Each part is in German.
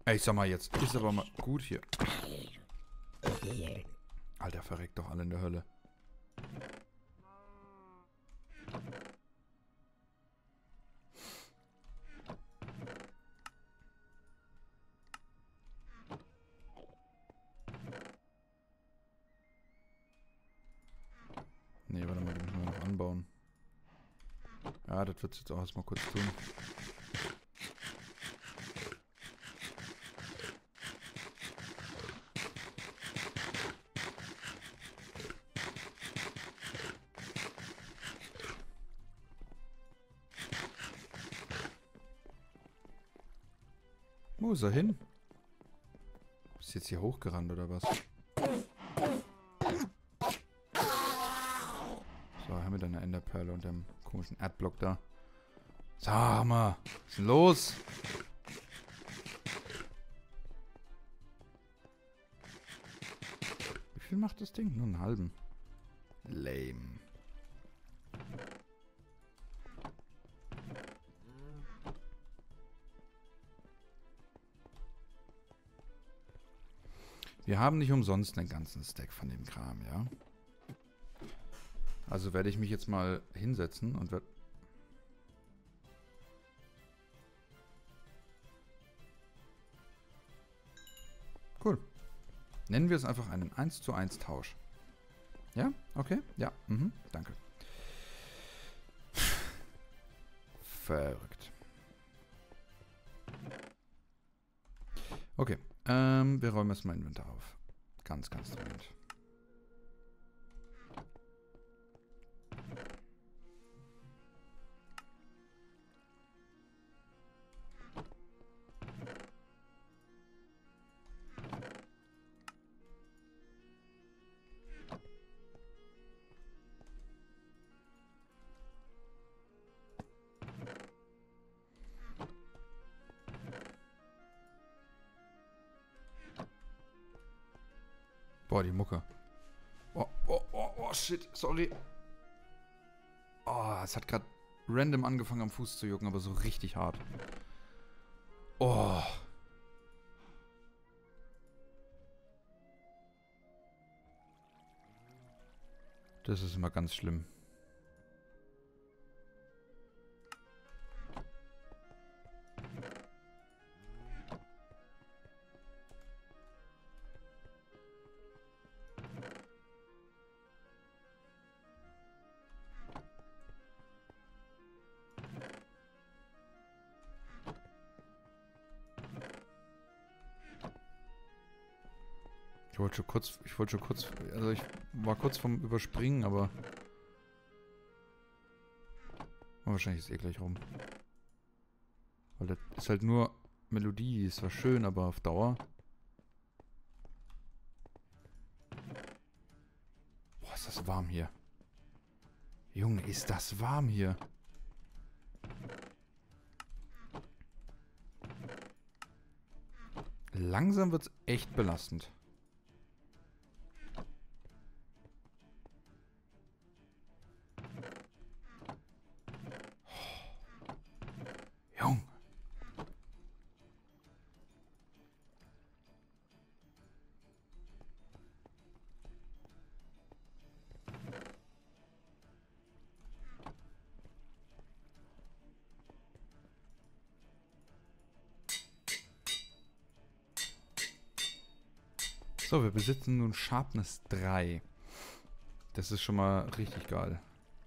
Ey, ich sag mal, jetzt ist aber mal gut hier. Alter, verreckt doch alle in der Hölle. Nee, warte mal, die müssen wir noch anbauen. Ja, das wird jetzt auch erstmal kurz tun. Wo ist er hin? Ist jetzt hier hochgerannt oder was? So, haben wir da eine Enderperle und dem komischen Erdblock da. Sag mal, was ist denn los? Wie viel macht das Ding? Nur einen halben. Lame. Wir haben nicht umsonst einen ganzen Stack von dem Kram, ja? Also werde ich mich jetzt mal hinsetzen und werde... Cool. Nennen wir es einfach einen 1:1 Tausch. Ja? Okay? Ja. Danke. Verrückt. Okay. Wir räumen erstmal Inventar auf. Ganz, ganz dringend. Boah, die Mucke. Oh, shit, sorry. Oh, es hat gerade random angefangen am Fuß zu jucken, aber so richtig hart. Oh. Das ist immer ganz schlimm. Also ich war kurz vorm Überspringen, aber wahrscheinlich ist es eh gleich rum. Weil das ist halt nur Melodie, ist zwar schön, aber auf Dauer. Boah, ist das warm hier. Junge, ist das warm hier. Langsam wird's echt belastend. Junge. So, wir besitzen nun Sharpness 3. Das ist schon mal richtig geil.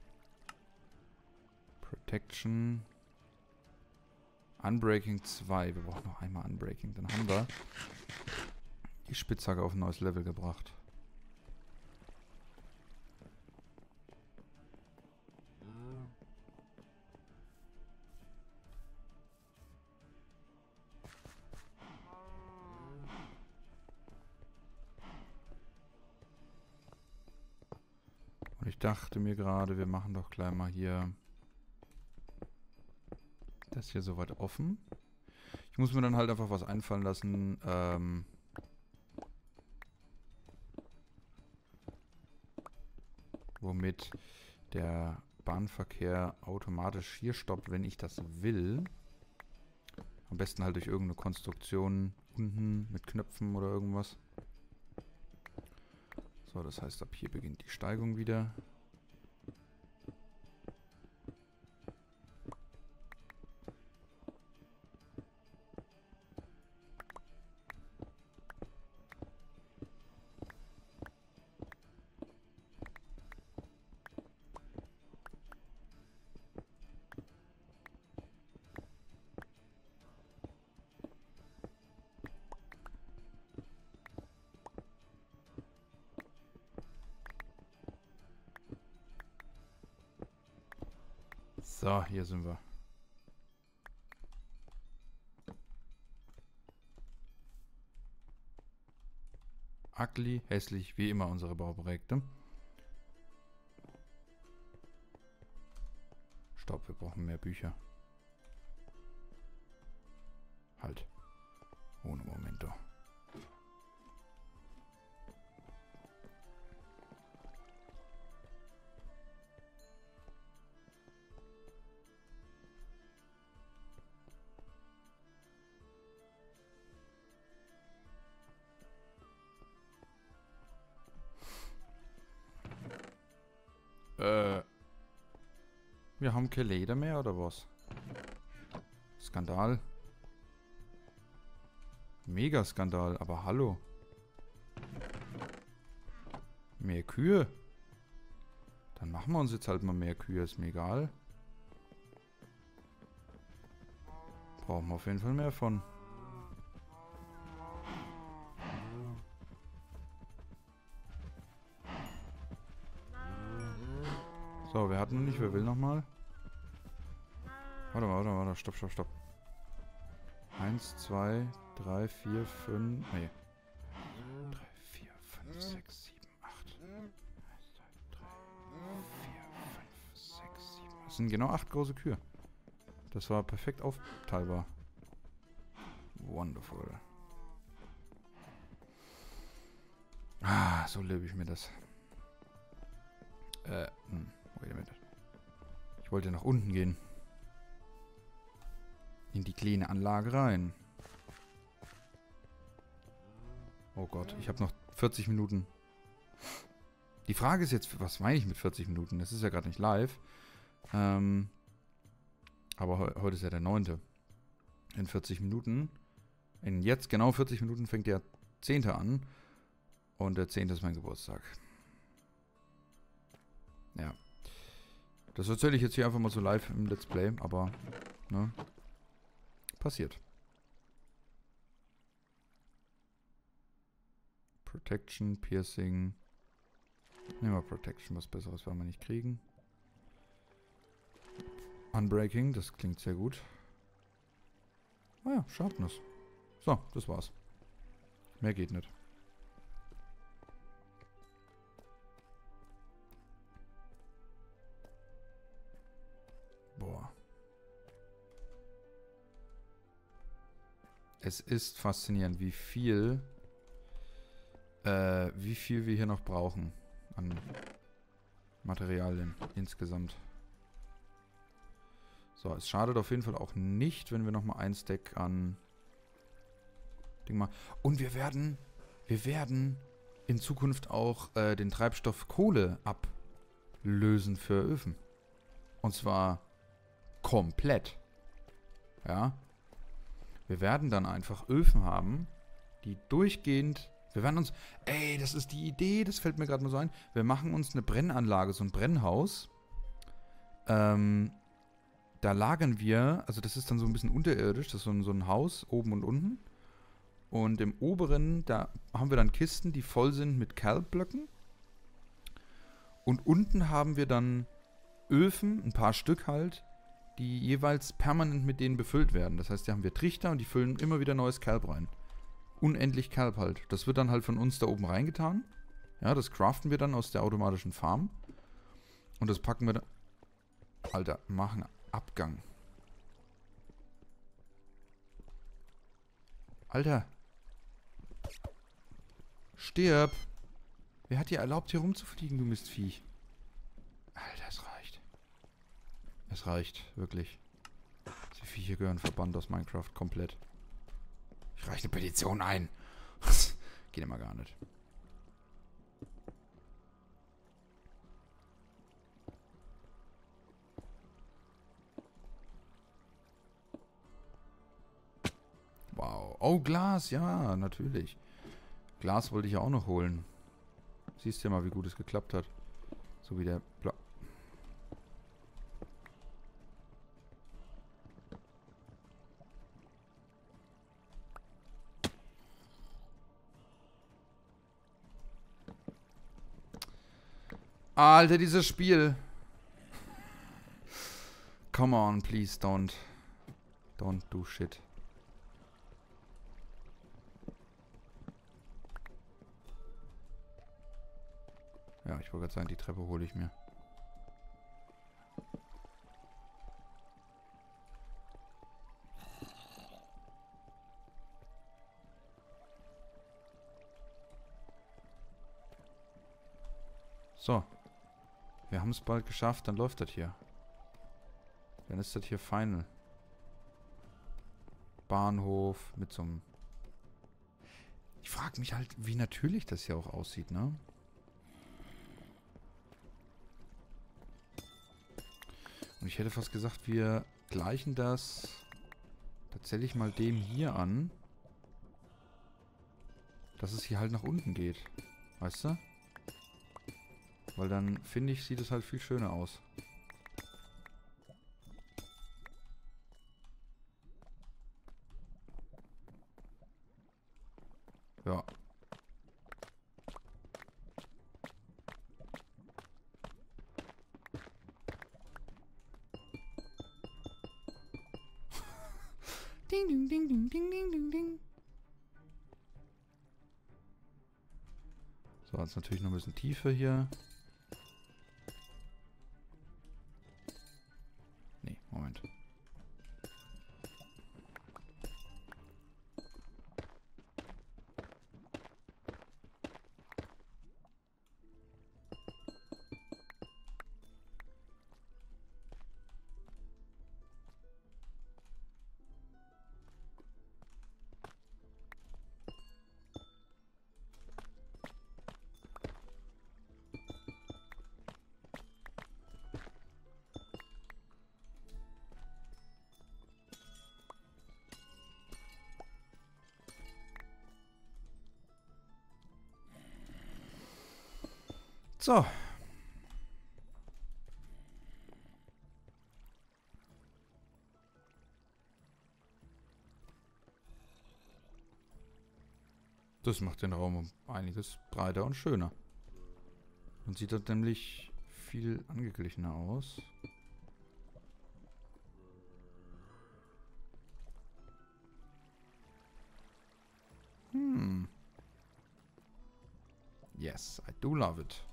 Protection. Unbreaking 2. Wir brauchen noch einmal Unbreaking. Dann haben wir die Spitzhacke auf ein neues Level gebracht. Und ich dachte mir gerade, wir machen doch gleich mal hier das hier soweit offen. Ich muss mir dann halt einfach was einfallen lassen. Womit der Bahnverkehr automatisch hier stoppt, wenn ich das will. Am besten halt durch irgendeine Konstruktion unten mit Knöpfen oder irgendwas. So, das heißt, ab hier beginnt die Steigung wieder. So, hier sind wir. Ugly, hässlich, wie immer unsere Bauprojekte. Stopp, wir brauchen mehr Bücher. Halt. Ohne Momento. Wir haben kein Leder mehr, oder was? Skandal. Mega-Skandal, aber hallo. Mehr Kühe? Dann machen wir uns jetzt halt mal mehr Kühe, ist mir egal. Brauchen wir auf jeden Fall mehr von. So, wer hat noch nicht? Wer will nochmal? Warte. Stopp. 1, 2, 3, 4, 5. Nee. 3, 4, 5, 6, 7, 8. 1, 2, 3, 4, 5, 6, 7. Das sind genau 8 große Kühe. Das war perfekt aufteilbar. Wonderful. Ah, so lebe ich mir das. Wait a minute. Ich wollte nach unten gehen. In die kleine Anlage rein. Oh Gott, ich habe noch 40 Minuten. Die Frage ist jetzt, was meine ich mit 40 Minuten? Das ist ja gerade nicht live. Aber heute ist ja der 9. In 40 Minuten. In jetzt genau 40 Minuten fängt der 10. an. Und der 10. ist mein Geburtstag. Ja. Das erzähle ich jetzt hier einfach mal so live im Let's Play, aber, ne? Passiert. Protection, Piercing. Nehmen wir Protection, was Besseres werden wir nicht kriegen. Unbreaking, das klingt sehr gut. Ah ja, Sharpness. So, das war's. Mehr geht nicht. Boah. Es ist faszinierend, wie viel wir hier noch brauchen an Materialien insgesamt. So, es schadet auf jeden Fall auch nicht, wenn wir nochmal ein Stack an Ding machen. Und wir werden in Zukunft auch den Treibstoff Kohle ablösen für Öfen. Und zwar komplett. Ja. Wir werden dann einfach Öfen haben, die durchgehend... Wir werden uns... Ey, das ist die Idee, das fällt mir gerade mal so ein. Wir machen uns eine Brennanlage, so ein Brennhaus. Da lagern wir... Also das ist dann so ein bisschen unterirdisch. Das ist so ein Haus, oben und unten. Und im oberen, da haben wir dann Kisten, die voll sind mit Kalkblöcken. Und unten haben wir dann Öfen, ein paar Stück halt, die jeweils permanent mit denen befüllt werden. Das heißt, da haben wir Trichter und die füllen immer wieder neues Kalb rein. Unendlich Kalb halt. Das wird dann halt von uns da oben reingetan. Ja, das craften wir dann aus der automatischen Farm. Und das packen wir dann... Alter, machen Abgang. Alter. Stirb. Wer hat dir erlaubt, hier rumzufliegen, du Mistviech? Alter, es reicht. Es reicht, wirklich. Die Viecher gehören verbannt aus Minecraft, komplett. Ich reiche eine Petition ein. Das geht immer gar nicht. Wow. Oh, Glas. Ja, natürlich. Glas wollte ich ja auch noch holen. Siehst du ja mal, wie gut es geklappt hat. So wie der... Alter, dieses Spiel. Come on, please, don't do shit. Ja, ich wollte gerade sagen, die Treppe hole ich mir. So. Wir haben es bald geschafft, dann läuft das hier. Dann ist das hier final. Bahnhof mit so einem... Ich frage mich halt, wie natürlich das hier auch aussieht, ne? Und ich hätte fast gesagt, wir gleichen das tatsächlich mal dem hier an. Dass es hier halt nach unten geht. Weißt du? Weil dann, finde ich, sieht es halt viel schöner aus. Ja. Ding, ding, ding, ding, ding, ding, ding, ding. So, jetzt natürlich noch ein bisschen tiefer hier. Nee, Moment. So. Das macht den Raum um einiges breiter und schöner. Dann sieht das nämlich viel angeglichener aus. Yes, I do love it.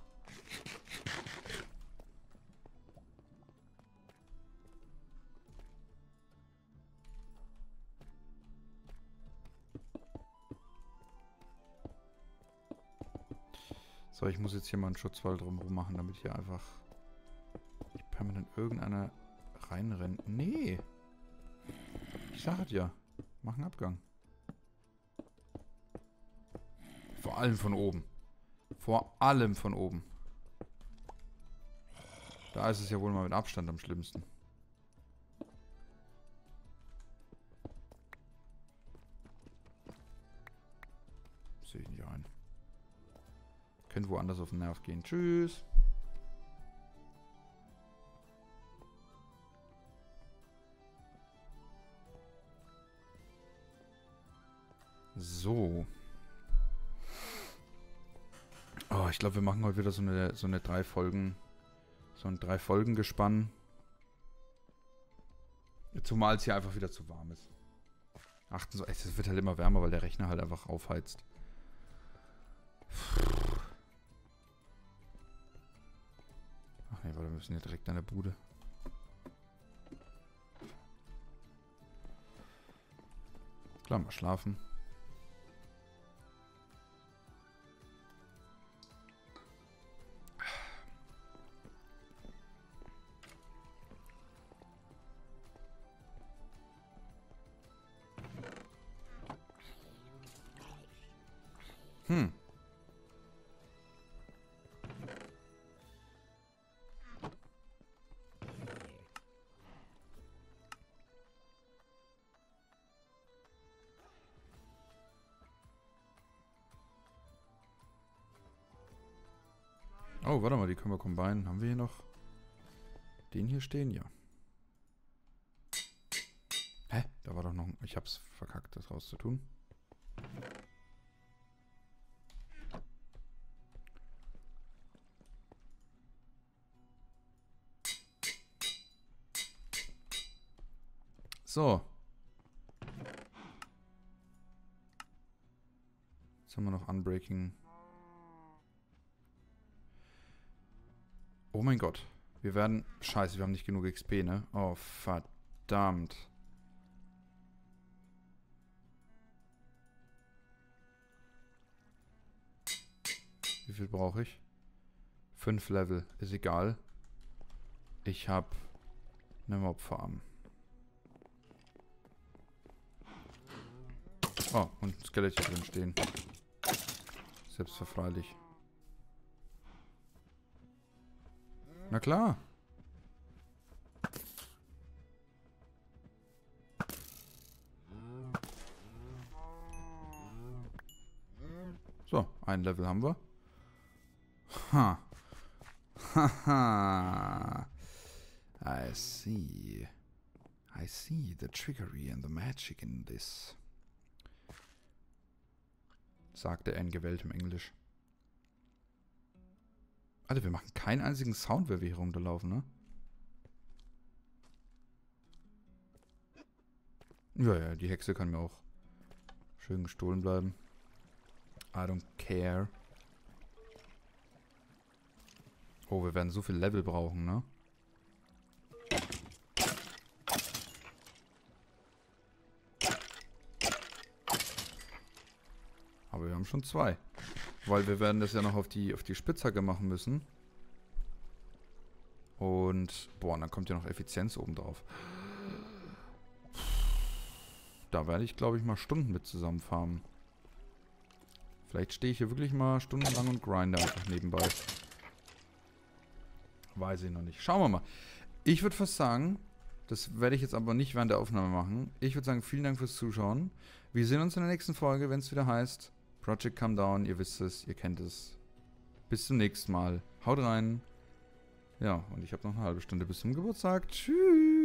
So, ich muss jetzt hier mal einen Schutzwall drumherum machen, damit hier einfach nicht permanent irgendeiner reinrennt. Nee. Ich sag es ja. Mach einen Abgang. Vor allem von oben. Vor allem von oben. Da ist es ja wohl mal mit Abstand am schlimmsten. Sehe ich nicht ein. Könnte woanders auf den Nerv gehen. Tschüss. So. Oh, ich glaube, wir machen heute wieder so eine 3 Folgen. So ein 3 Folgen Gespann. Zumal es hier einfach wieder zu warm ist. Achten so, es wird halt immer wärmer, weil der Rechner halt einfach aufheizt. Ach nee, weil wir müssen ja direkt an der Bude. Klar, mal schlafen. Hm. Oh, warte mal, die können wir combinen. Haben wir hier noch den hier stehen? Ja. Hä? Da war doch noch... Ich hab's verkackt, das rauszutun. So. Jetzt haben wir noch Unbreaking. Oh mein Gott. Wir werden... Scheiße, wir haben nicht genug XP, ne? Oh, verdammt. Wie viel brauche ich? 5 Level. Ist egal. Ich habe eine Mobfarm. Oh, und ein Skelett hier drin stehen. Selbstverfreilich. Na klar. So, ein Level haben wir. Ha. Haha. I see. I see the trickery and the magic in this. Sagte er in gewähltem Englisch. Alter, wir machen keinen einzigen Sound, wenn wir hier runterlaufen, ne? Ja, ja, die Hexe kann mir auch schön gestohlen bleiben. I don't care. Oh, wir werden so viel Level brauchen, ne? Aber wir haben schon 2. Weil wir werden das ja noch auf die Spitzhacke machen müssen. Und, boah, und dann kommt ja noch Effizienz oben drauf. Da werde ich, glaube ich, mal Stunden mit zusammen farmen. Vielleicht stehe ich hier wirklich mal stundenlang und grinde einfach nebenbei. Weiß ich noch nicht. Schauen wir mal. Ich würde fast sagen, das werde ich jetzt aber nicht während der Aufnahme machen. Ich würde sagen, vielen Dank fürs Zuschauen. Wir sehen uns in der nächsten Folge, wenn es wieder heißt Project Come Down. Ihr wisst es, ihr kennt es. Bis zum nächsten Mal. Haut rein. Ja, und ich habe noch eine halbe Stunde bis zum Geburtstag. Tschüss.